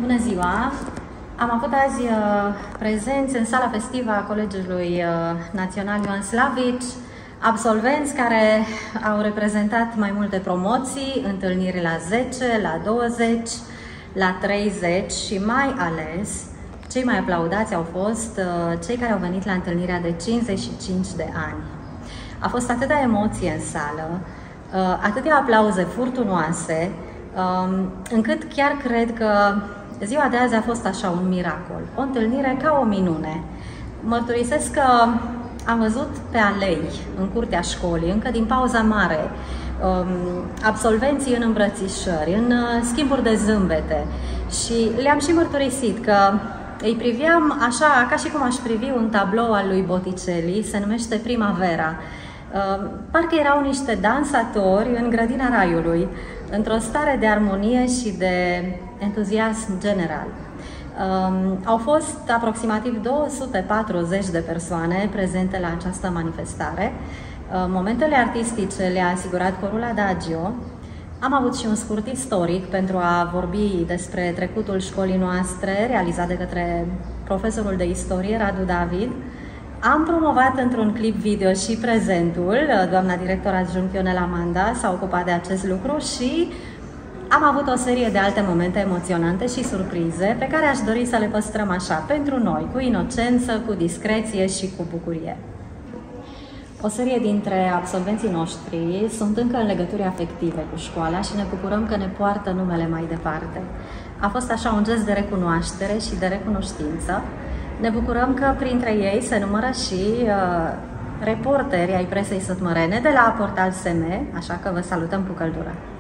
Bună ziua! Am avut azi prezenți în sala festivă a Colegiului Național Ioan Slavici, absolvenți care au reprezentat mai multe promoții, întâlniri la 10, la 20, la 30 și mai ales, cei mai aplaudați au fost cei care au venit la întâlnirea de 55 de ani. A fost atâta emoție în sală, atâtea aplauze furtunoase, încât chiar cred că ziua de azi a fost așa un miracol, o întâlnire ca o minune. Mărturisesc că am văzut pe alei, în curtea școlii, încă din pauza mare, absolvenții în îmbrățișări, în schimburi de zâmbete și le-am și mărturisit că îi priveam așa ca și cum aș privi un tablou al lui Botticelli, se numește Primavera. Parcă erau niște dansatori în grădina Raiului, într-o stare de armonie și de entuziasm general. Au fost aproximativ 240 de persoane prezente la această manifestare. Momentele artistice le-a asigurat corul Adagio. Am avut și un scurt istoric pentru a vorbi despre trecutul școlii noastre, realizat de către profesorul de istorie, Radu David. Am promovat într-un clip video și prezentul, doamna director adjunct Ionela Manda s-a ocupat de acest lucru și am avut o serie de alte momente emoționante și surprize pe care aș dori să le păstrăm așa, pentru noi, cu inocență, cu discreție și cu bucurie. O serie dintre absolvenții noștri sunt încă în legături afective cu școala și ne bucurăm că ne poartă numele mai departe. A fost așa un gest de recunoaștere și de recunoștință. Ne bucurăm că printre ei se numără și reporteri ai presei sătmărene de la Portal SM, așa că vă salutăm cu căldură.